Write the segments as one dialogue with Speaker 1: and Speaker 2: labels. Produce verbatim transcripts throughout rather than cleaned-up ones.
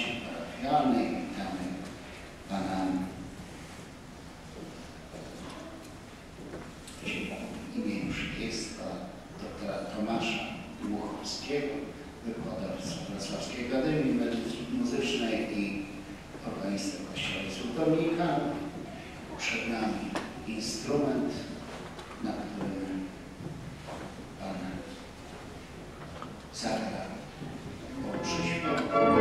Speaker 1: społeczności parafialnej. Witamy pana w imieniu już jest doktora Tomasza Dmuchowskiego, wykładowca Wrocławskiej Akademii Muzycznej i organistę Kościoła Jezusa Dominikanów. Przed nami instrument, na którym pan zagra po przyśpiewu.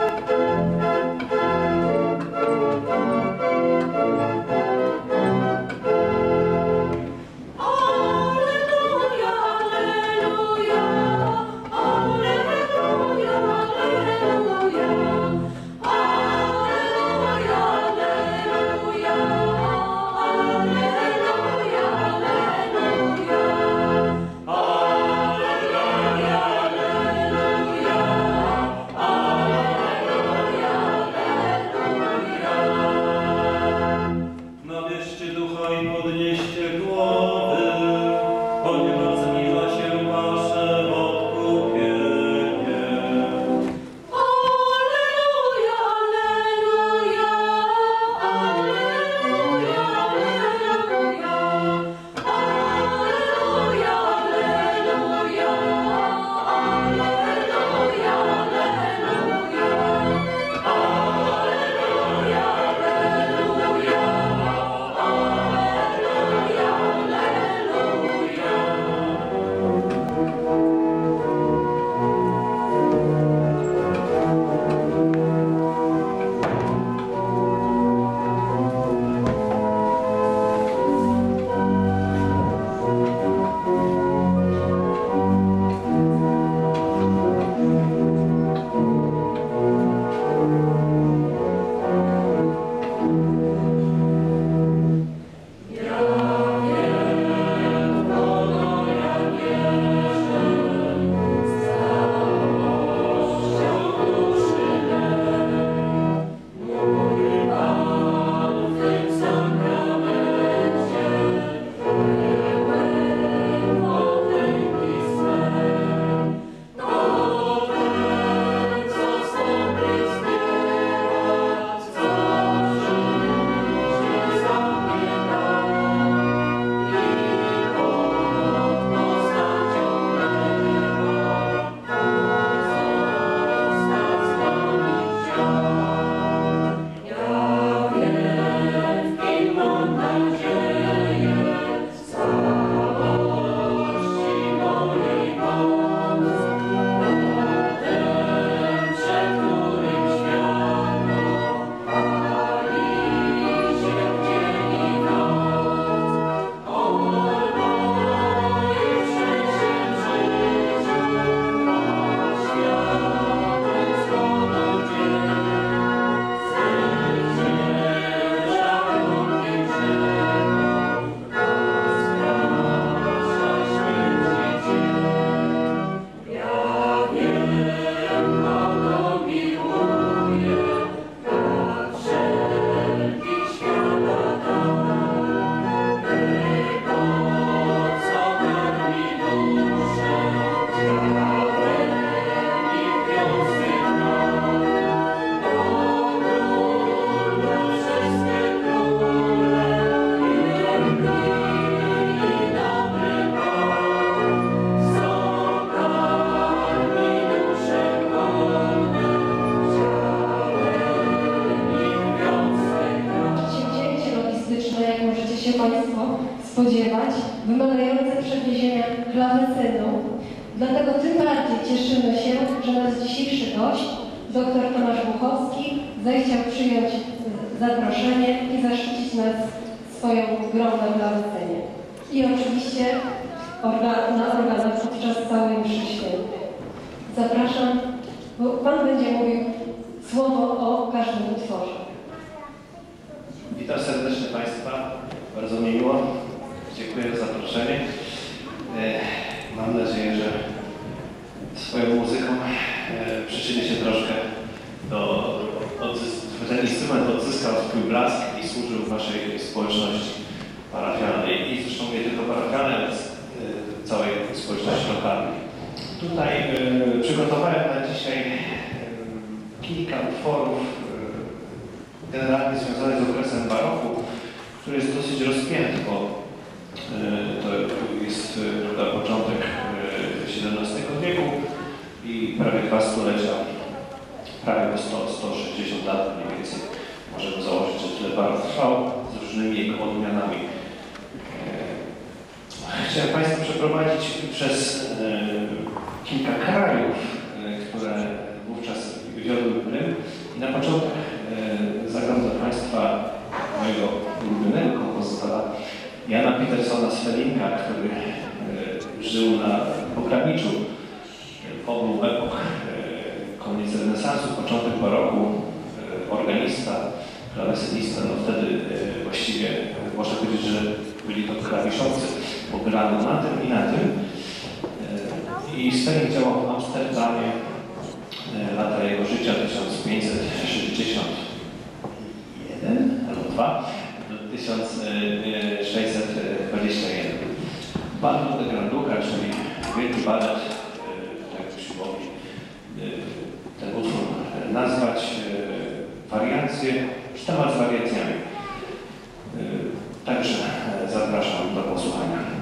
Speaker 2: spodziewać, wymagające przewiezienia klawesynu. Dlatego tym bardziej cieszymy się, że nasz dzisiejszy gość, dr Tomasz Dmuchowski, zechciał przyjąć zaproszenie i zaszczycić nas swoją grą na klawesynie. I oczywiście organ, na organach podczas całej mszy świętej. Zapraszam, bo Pan będzie mówił słowo o każdym utworze.
Speaker 3: Witam serdecznie Państwa, bardzo mi miło, dziękuję za zaproszenie. Mam nadzieję, że swoją muzyką przyczynię się troszkę do odzyskania, ten instrument odzyskał swój blask i służył Waszej społeczności parafialnej i zresztą nie tylko parafialnej, ale całej społeczności lokalnej. Tutaj przygotowałem na dzisiaj kilka utworów generalnie związanych z okresem baroku, który jest dosyć rozpięty, bo to jest prawda, początek siedemnastego wieku i prawie dwa stulecia, prawie sto, sto sześćdziesiąt lat mniej więcej możemy założyć, że tyle barok trwał z różnymi jego odmianami. Chciałem Państwa przeprowadzić przez kilka krajów, które wówczas wiodły prym. I na początek zagram dla Państwa mojego ulubionego kompozytora Jana Pietersona Swelinka, który żył na pograniczu obu epok, koniec renesansu, początek baroku, organista, klawesynista, no wtedy właściwie można powiedzieć, że byli to klawiszowcy, bo grano na tym i na tym. I Sweling działał w Amsterdamie, lata jego życia tysiąc pięćset sześćdziesiąt jeden albo dwa do tysiąc sześćset dwadzieścia jeden. Baldo de Granduca, czyli wielki balet, tak byśmy mogli ten utwór nazwać, wariacje, sztamat z wariacjami. Także zapraszam do posłuchania.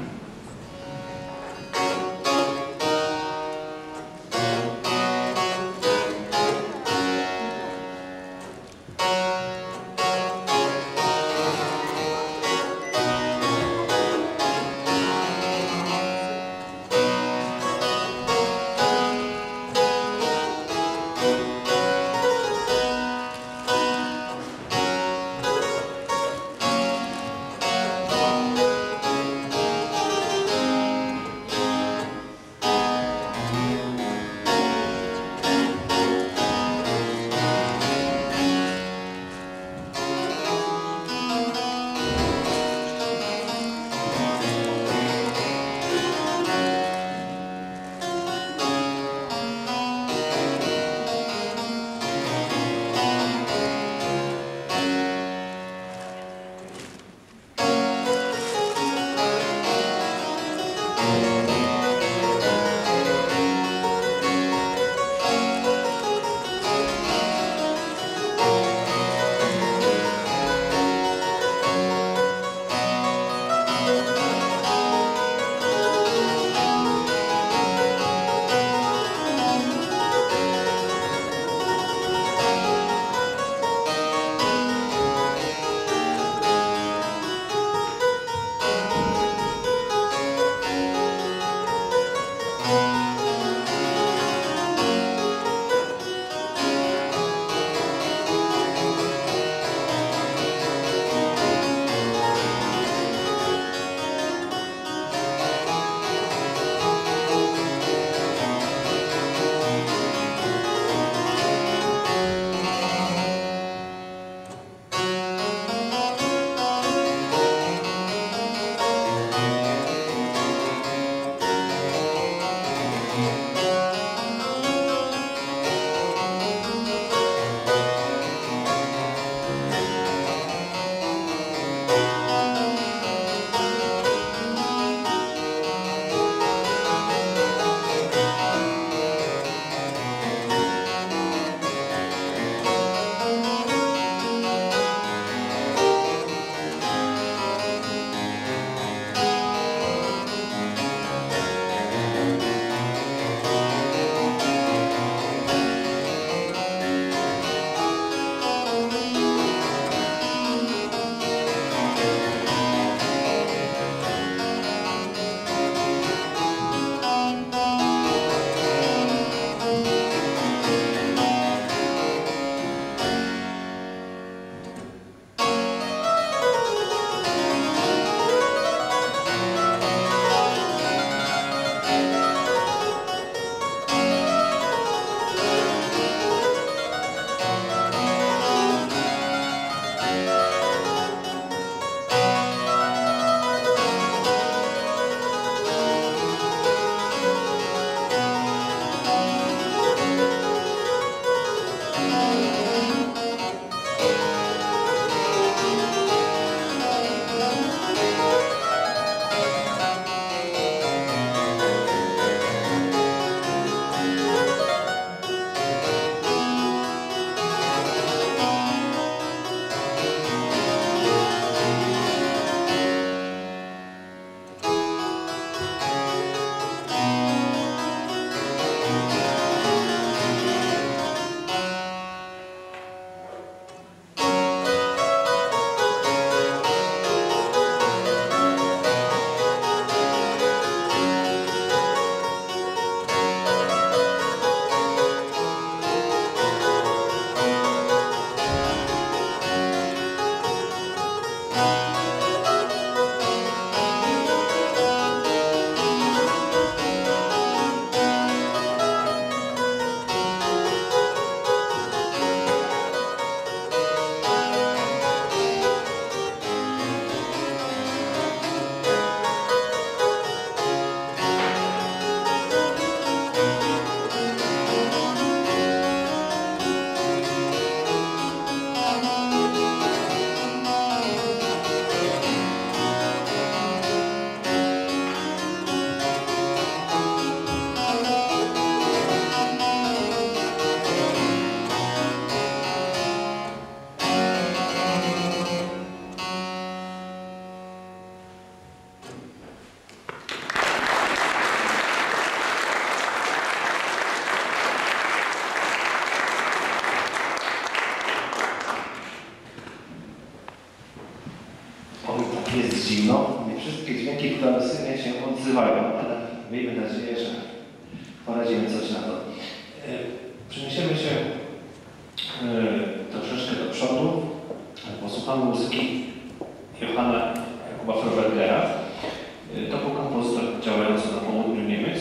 Speaker 3: jest zimno. Nie wszystkie dźwięki klawesyny się odzywają, ale miejmy nadzieję, że poradzimy coś na to. Przeniesiemy się troszeczkę do przodu. Posłuchamy muzyki Johanna Jakuba Frobergera. To był kompozytor działający na południu Niemiec.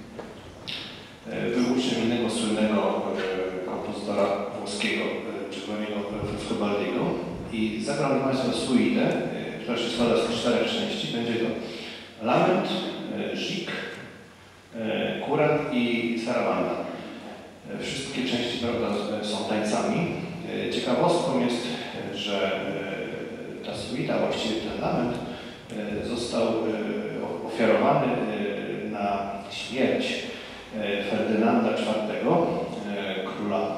Speaker 3: Był uczniem innego słynnego kompozytora włoskiego, Giovanniego Fribaldiego i zagrał nam Państwu suitę, która się składa z czterech części. Będzie to lament, żig, kurant i sarawanda. Wszystkie części, prawda, są tańcami. Ciekawostką jest, że ta suita, właściwie ten lament, został ofiarowany na śmierć Ferdynanda czwartego, króla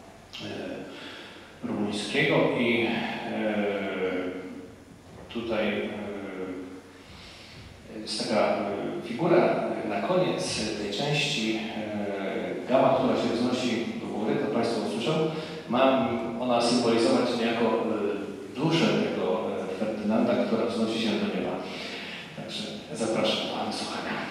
Speaker 3: rumuńskiego, i tutaj jest taka figura na koniec tej części, gama, która się wznosi do góry, to Państwo usłyszą. Ma ona symbolizować niejako duszę tego Ferdynanda, która wznosi się do nieba. Także zapraszam do wysłuchania.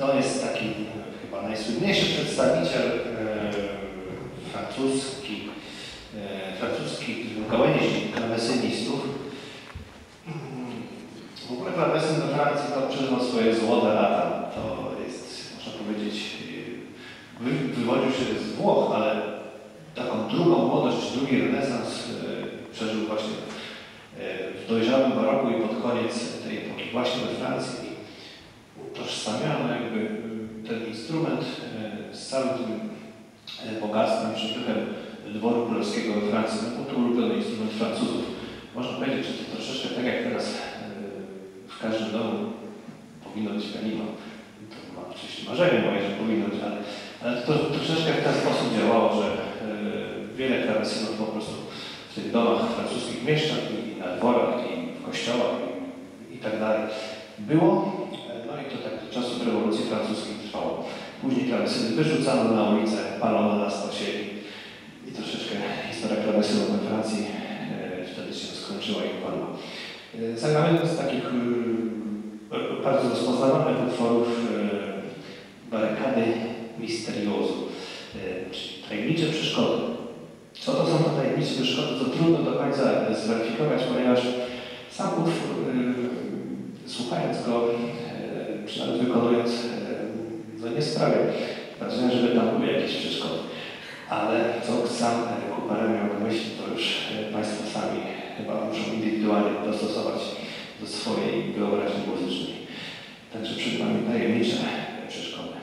Speaker 3: To jest taki chyba najsłynniejszy przedstawiciel e, francuski, e, francuskich gałęzi klawesynistów. W ogóle klawesyn we Francji to przeżywał swoje złote lata. To jest, można powiedzieć, wy, wywodził się z Włoch, ale taką drugą młodość, drugi renesans e, przeżył właśnie e, w dojrzałym baroku i pod koniec tej epoki właśnie we Francji. Utożsamiano jakby ten instrument e, z całym tym e, bogactwem, przepychem dworu królewskiego we Francji. No, był to ulubiony instrument Francuzów. Można powiedzieć, że to troszeczkę tak jak teraz e, w każdym domu powinno być pianino. To ma oczywiście marzenie moje, że powinno być, ale, ale to troszeczkę w ten sposób działało, że e, wiele klawesynów po prostu w tych domach francuskich mieszczan i na dworach, i w kościołach, i, i tak dalej było. No i to tak do czasów rewolucji francuskiej trwało. Później klawesyny wyrzucano na ulicę, palono na stosie i, i troszeczkę historia klawesynów we Francji e, wtedy się skończyła i upadła. E, zagramy z takich e, bardzo rozpoznawalnych utworów e, Barykady Misteriozu, e, czyli tajemnicze przeszkody. Co to są te tajemnicze przeszkody, to trudno do końca zweryfikować, ponieważ sam utwór, e, słuchając go, czy nawet wykonując, no nie sprawia wrażenia, żeby tam były jakieś przeszkody. Ale co sam Couperin miał na myśli, to już Państwo sami chyba muszą indywidualnie dostosować do swojej wyobraźni muzycznej. Także przed Wami tajemnicze przeszkody.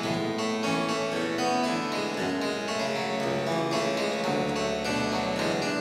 Speaker 4: Thank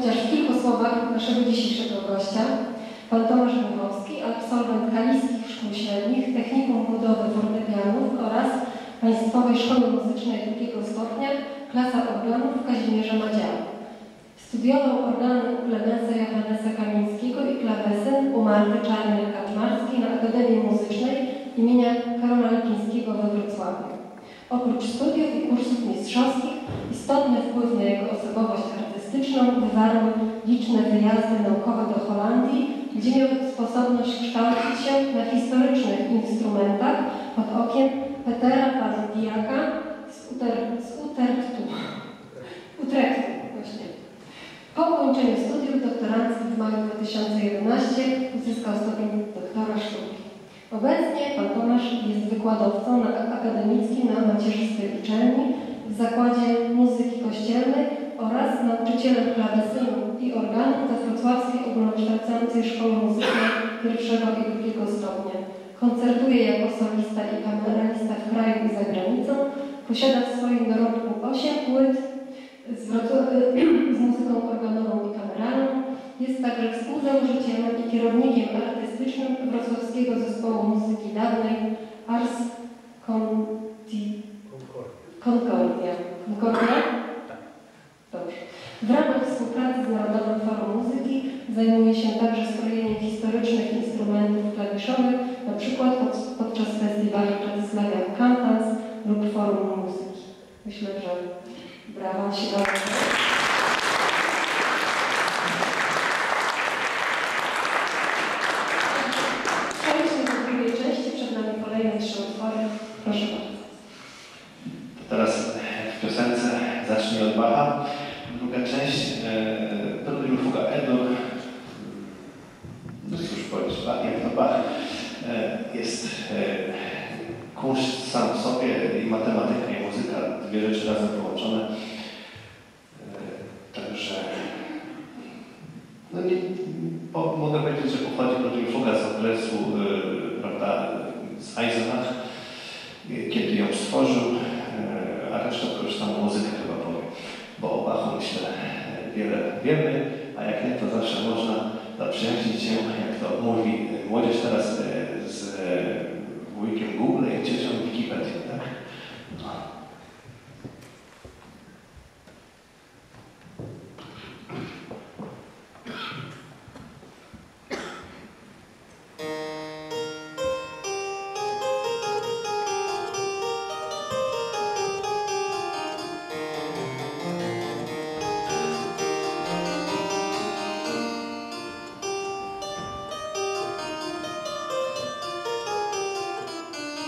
Speaker 2: chociaż w kilku słowach naszego dzisiejszego gościa. Pan Tomasz Buchowski, absolwent kaliskich szkół średnich, technikum budowy fortepianów oraz Państwowej Szkoły Muzycznej drugiego stopnia, klasa organów Kazimierza Madziała. Studiował organy u Klemensa Johannesa Kamińskiego i klawesyn u Marty Czarnej-Kaczmarskiej na Akademii Muzycznej imienia Karola Lipińskiego we Wrocławiu. Oprócz studiów i kursów mistrzowskich istotny wpływ na jego osobowość artystyczną wywarły liczne wyjazdy naukowe do Holandii, gdzie miał sposobność kształcić się na historycznych instrumentach pod okiem Petera van Dijaka z, Uter, z Utrechtu. Utrechtu właśnie. Po ukończeniu studiów doktoranckich w maju dwa tysiące jedenastego uzyskał stopień doktora sztuki. Obecnie pan Tomasz jest wykładowcą na akademickim na macierzystej uczelni w Zakładzie Muzyki Kościelnej oraz nauczycielem klawesynu i organu we Wrocławskiej Ogólnokształcącej Szkoły Muzycznej pierwszego i drugiego stopnia. Koncertuje jako solista i kameralista w kraju i za granicą. Posiada w swoim dorobku osiem płyt z, z muzyką organową i kameralną. Jest także współzałożycielem i kierownikiem artystycznym wrocławskiego zespołu muzyki dawnej Ars Conti... Concordia. Concordia? Dobrze. W ramach współpracy z Narodowym Forum Muzyki zajmuje się także strojeniem historycznych instrumentów klawiszowych, na przykład pod, podczas festiwalu Bratysławian Cantans lub Forum Muzyki. Myślę, że brawa się dało. Przejdźmy do drugiej części, przed nami kolejne trzy utwory. Proszę bardzo.
Speaker 3: Teraz w piosence zacznij od Bacha. Druga część, Pedro Fuga Edur, no cóż powiedzieć, jak to Bach, jest kunszt sam w sobie i matematyka i muzyka, dwie rzeczy razem połączone. Także no nie, po, mogę powiedzieć, że pochodzi Pedro Fuga z okresu, prawda, z Eisenach, kiedy ją stworzył, a reszta to już samą muzykę chyba powiem, bo o Bachu myślę wiele wiemy, a jak nie, to zawsze można zaprzyjaźnić się, jak to mówi młodzież teraz, z wujkiem Google i ciecią Wikipedią, tak? No.
Speaker 4: Thank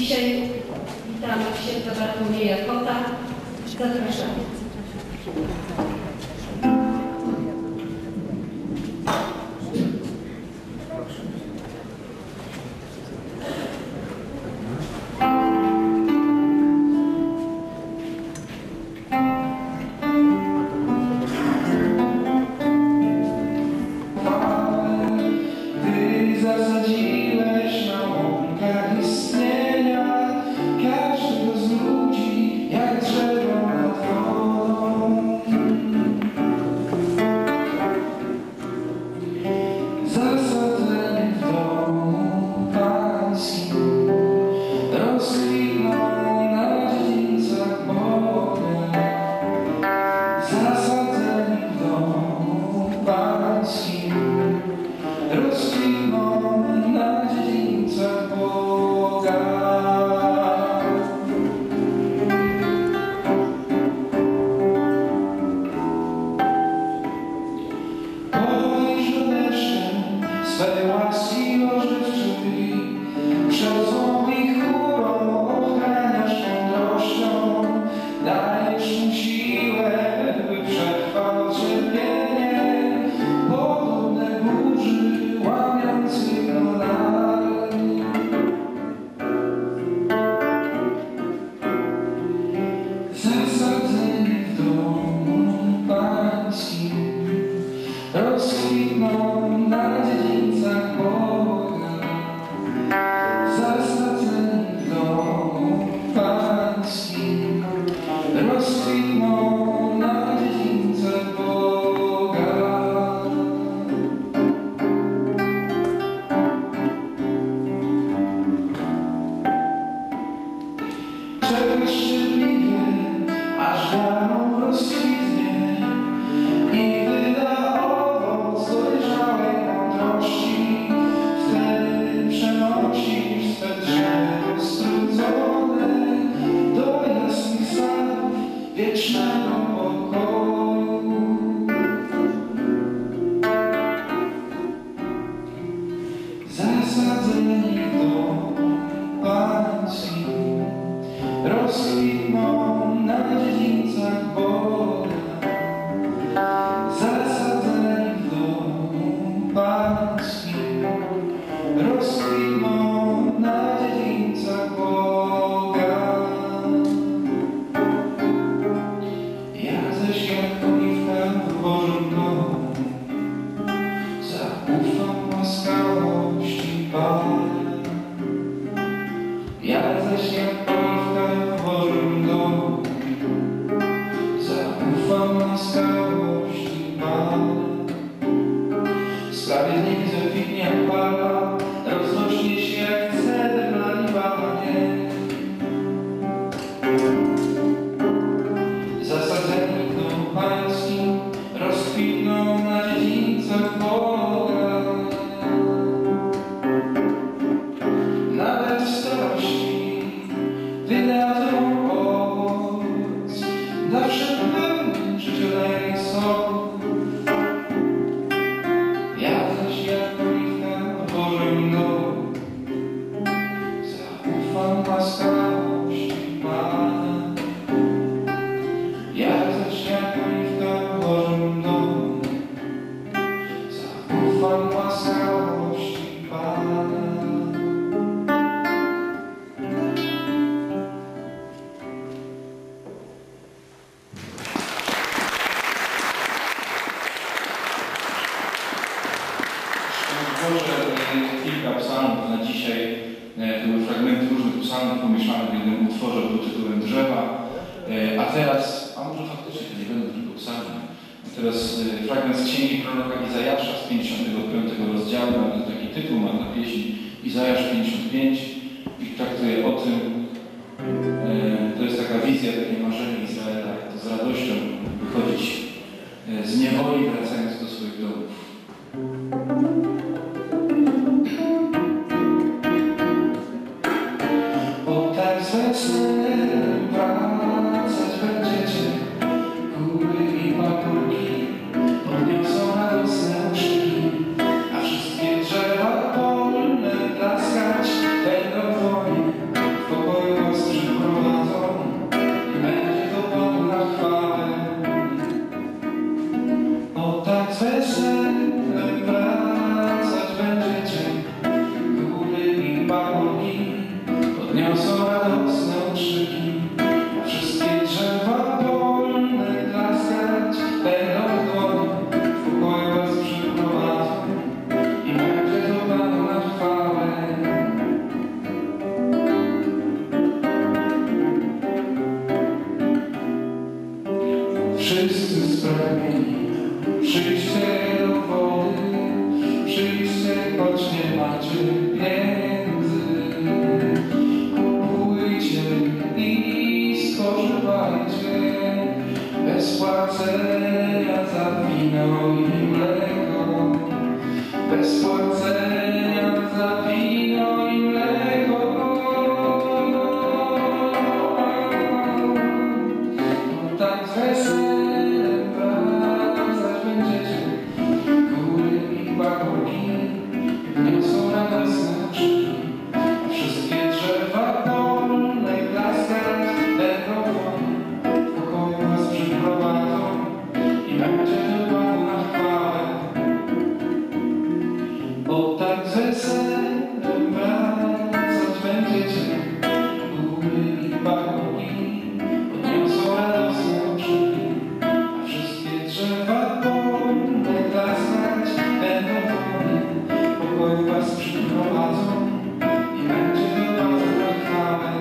Speaker 2: Dzisiaj witamy księdza Bartłomieja Kota. Zapraszamy.
Speaker 4: Zasadziłeś na łąkach istnienia każdego z ludzi, jak drzewo nad wodą. Zasadzeni w domu pańskim rozkwitną na dziedzińcach Boga. Zasadzeni w domu pańskim rozkwitną na dziedzińcach Boga. Pojrzyj deszczem swej łaski ożywczej, przed złą i chmurą ochraniasz mądrością, dajesz mu siłę, by przetrwał cierpienie, podobne burzy łamiących monary. Zasadzeni w domu pańskim rozkwitną na dziedzińcach Boga. Zasadzeni w domu pańskim rozkwitną na dziedzińcach Boga. Czekasz cierpliwie, aż wiarą rozkwitnie i wyda owoc dojrzałej mądrości. Wtedy przenosisz swe drzewo strudzone do jasnych sadów wiecznego pokoju. Zasadzeni w domu pańskim rozkwitną na dziedzińcach Boga. Zasadzeni w domu pańskim rozkwitną na dziedzińcach Boga. Ja zaś jak oliwka w Bożym domu zaufam łaskawości Pana. Ja zaś jak oliwka w Bożym domu zaufam łaskawości Pana. Sprawiedliwy zakwitnie jak palma, rozrośnie się jak cedr na Libanie. Zasadzeni w domu pańskim rozkwitną na dziedzińcach Boga. Nawet w starości wydadzą owoc, zawsze pełny życiodajnych soków. Ja zaś jak oliwka w Bożym domu zaufam łaskawości Pana. Ja zaś jak oliwka w Bożym domu zaufam łaskawości Pana. Boże, kilka psalmów na dzisiaj. To były fragmenty różnych psalmów pomieszanych w jednym utworze pod tytułem Drzewa. A teraz, a może faktycznie to nie będą tylko psalmy. A teraz fragment z księgi proroka Izajasza z pięćdziesiątego piątego rozdziału. Ma taki tytuł, ma na pieśni Izajasz pięćdziesiąt pięć i traktuje o tym. To jest taka wizja, takie marzenie Izraela, jak to z radością wychodzić z niewoli, wracając do swoich domów. Bo tak z weselem wracać będziecie, góry i pagórki podniosą radosne okrzyki, a wszystkie drzewa polne klaskać będą wojny w wszyscy spragnieni, przyjdźcie do wody, przyjdźcie, choć nie macie pieniędzy. Kupujcie i spożywajcie, bez płacenia za wino i mleko, bez płacenia za wino i mleko. Tak z weselem wracać będziecie, góry i pagórki niosą radosne okrzyki, a wszystkie drzewa polne klaskać będą wody, w pokoju was przyprowadzą i będzie to Panu na chwałę. O tak z weselem wracać będziecie, góry i pagórki podniosą radosne okrzyki, a wszystkie drzewa polne klaskać będą wody, w pokoju was przyprowadzą i będzie to Panu na chwałę.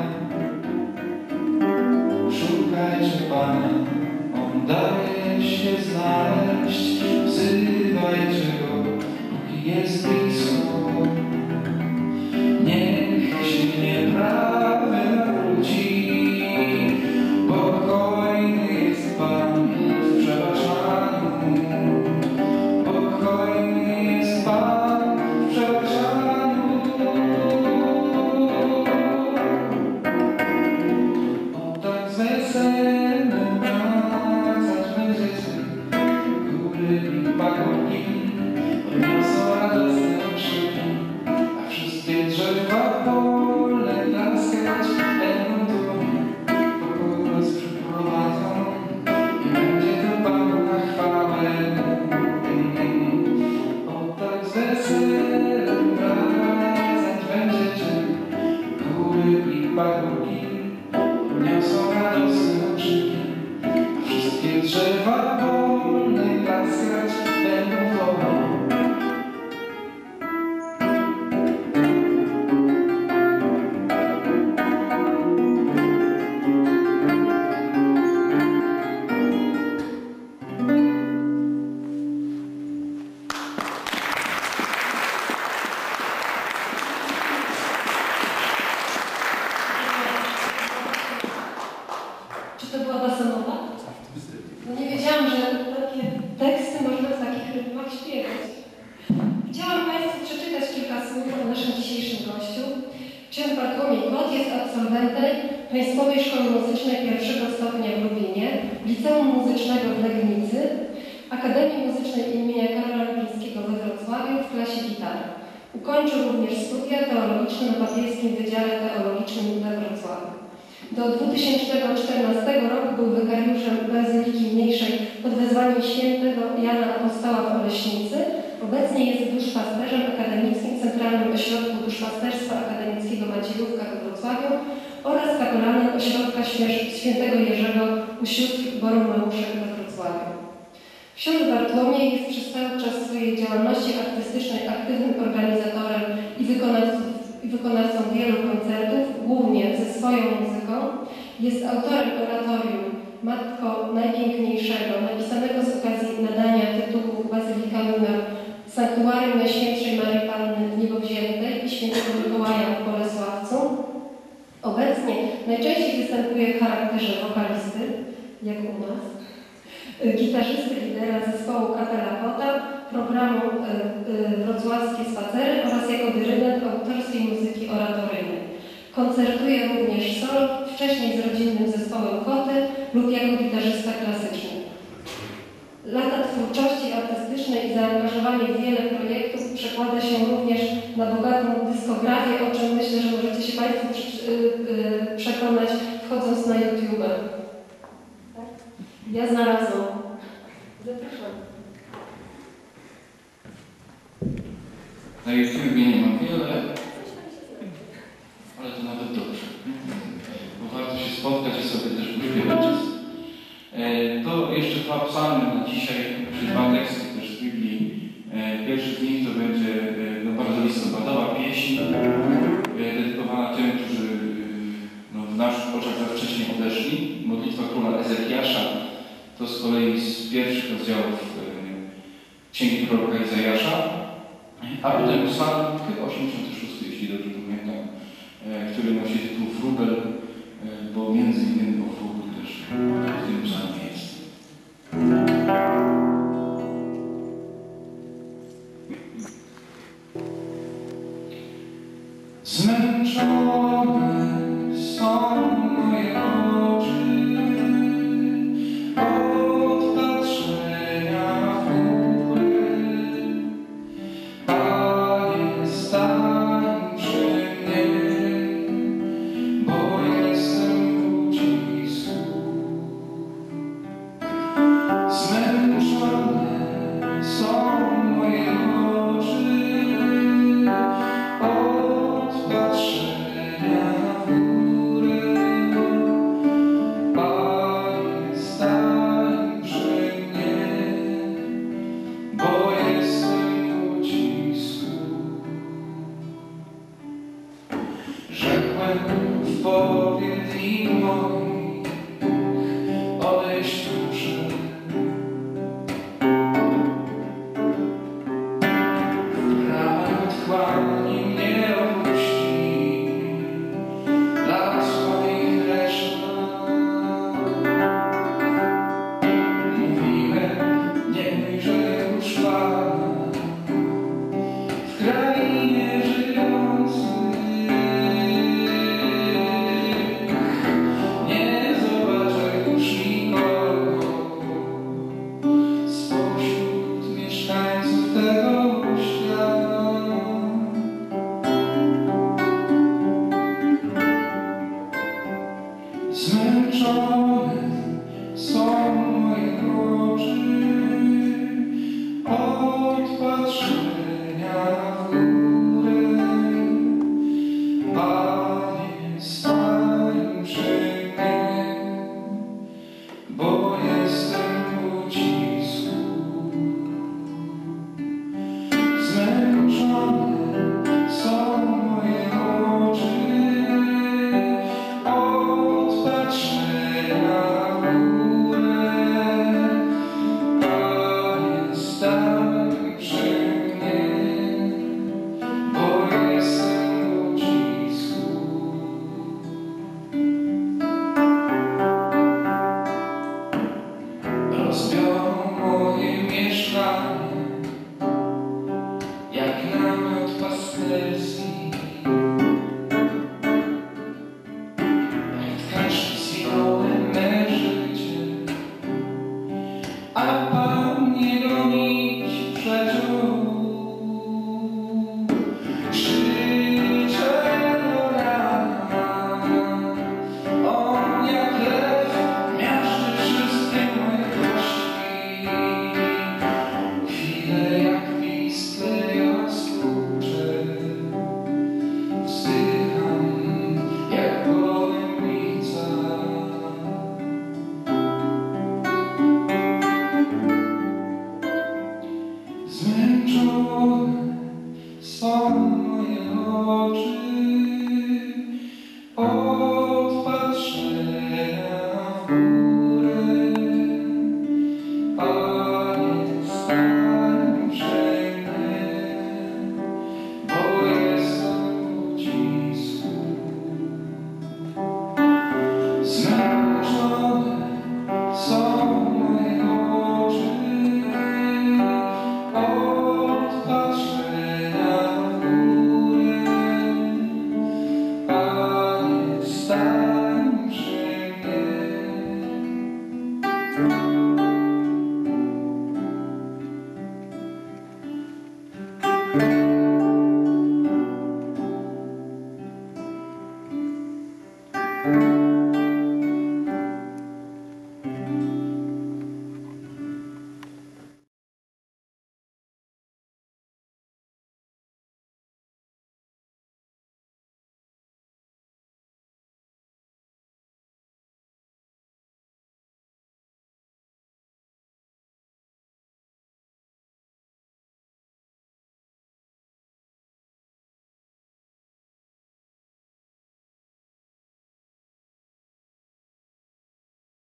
Speaker 4: Szukajcie Pana, On daje się znaleźć, wzywajcie Go, póki jest blisko. Niech się nieprawy nawróci, pokojny jest Pan w przebaczaniu, pokojny jest Pan w przebaczaniu. O tak z weselem wracać będziecie, góry i pagórki podniosą radosne okrzyki, a wszystkie drzewa polne klaskać będą dumni, pokoju was przyprowadzą i będzie to Panu na chwałę. O tak z weselem wracać będziecie, góry i pagórki podniosą radosne okrzyki, a wszystkie drzewa polne klaskać będą dumni.
Speaker 2: Czy to była basenowa? No nie wiedziałam, że takie teksty można w takich rytmach śpiewać. Chciałam Państwu przeczytać kilka słów o naszym dzisiejszym gościu. Ksiądz Bartłomiej Kot jest absolwentem Państwowej Szkoły Muzycznej pierwszego stopnia w Lubinie, Liceum Muzycznego w Legnicy, Akademii Muzycznej imienia Karola Lubińskiego we Wrocławiu w klasie gitary. Ukończył również studia teologiczne na Papieskim Wydziale Teologicznym we Wrocławiu. Do dwa tysiące czternastego roku był wykariuszem Bazyliki Mniejszej pod wezwaniem świętego Jana Apostoła w Oleśnicy. Obecnie jest duszpasterzem Akademickim Centralnym Ośrodku Duszpasterstwa Akademickiego Maciejówka we Wrocławiu oraz kapelanem Ośrodka Świętego Jerzego u sióstr Boromeuszek we Wrocławiu. Ksiądz Bartłomiej jest przez cały czas swojej działalności artystycznej aktywnym organizatorem i wykonawcą, i wykonawcą wielu koncertów, głównie ze swoją muzyką. Jest autorem oratorium Matko Najpiękniejszego, napisanego z okazji nadania tytułu Bazylika Lunar Sanktuarium Najświętszej Maryi Panny Niebowziętej i Świętego Mikołaja w Bolesławcu. Obecnie najczęściej występuje w charakterze wokalisty, jak u nas, gitarzysty, lidera zespołu Kapela Kota, programu y, y, Wrocławskie Spacery oraz jako dyrygent autorskiej muzyki oratoryjnej. Koncertuje również solo, wcześniej z rodzinnym zespołem Koty lub jako gitarzysta klasyczny. Lata twórczości artystycznej i zaangażowanie w wiele projektów przekłada się również na bogatą dyskografię, o czym myślę, że możecie się Państwo przekonać, wchodząc na YouTube. Ja znalazłam. Zapraszam.
Speaker 4: Na YouTubie nie mam wiele, ale to nawet dobrze. Bo warto się spotkać i sobie też pośpiewać czas. To jeszcze dwa psalmy na dzisiaj, czy dwa teksty też z Biblii. Pierwszy z nich to będzie no, bardzo listopadowa pieśń dedykowana tym, którzy no, w naszych oczach za wcześnie odeszli. Modlitwa króla Ezekiasza to To z kolei z pierwszych rozdziałów Księgi proroka Izajasza, a potem psalm chyba osiemdziesiąty szósty, jeśli dobrze pamiętam, który nosi tytuł Wróbel, bo między innymi o wróblu też w tym psalmie jest. Zmęczone są moje oczy od patrzenia w górę. Panie, stań przy mnie, bo jestem w ucisku. Zmęczone są moje oczy od patrzenia w górę. Panie, stań przy mnie, bo jestem w ucisku. Rzekłem w powiedni moich, odejść muszę. Prawa otchłani mnie opuści, lat swoich reszta. Mówiłem, nie ujrzę już Pana w krainie żyjących. Nie zobaczę już nikogo spośród mieszkańców tego świata. Zmęczone są moje oczy od patrzenia w górę. Panie, stań przy mnie, bo jestem w ucisku. Zmęczone są moje oczy od patrzenia w górę. Panie, stań przy mnie, bo jestem w ucisku. Rozbiorą moje mieszkanie jak namiot pasterski, jak tkaczki zwinąłem me życie, a Pan nie gonić przeczął. Krzyczę do rana, on jak lew miażdży wszystkie moje kości. Chwilę jak pisklę ja skurczę, wzdycham jak gołębica. Zmęczone są moje oczy od patrzenia w górę. Panie, stań przy mnie, bo jestem w ucisku. Zmęczone są moje oczy od patrzenia w górę. Panie, stań przy mnie.